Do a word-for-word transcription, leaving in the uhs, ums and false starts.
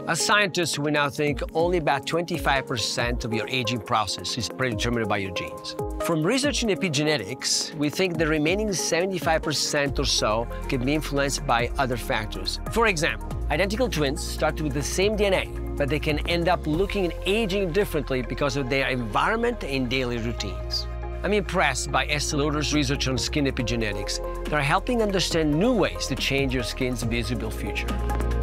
As scientists, we now think only about twenty-five percent of your aging process is predetermined by your genes. From research in epigenetics, we think the remaining seventy-five percent or so can be influenced by other factors. For example, identical twins start with the same D N A, but they can end up looking and aging differently because of their environment and daily routines. I'm impressed by Estée Lauder's research on skin epigenetics. They're helping understand new ways to change your skin's visible future.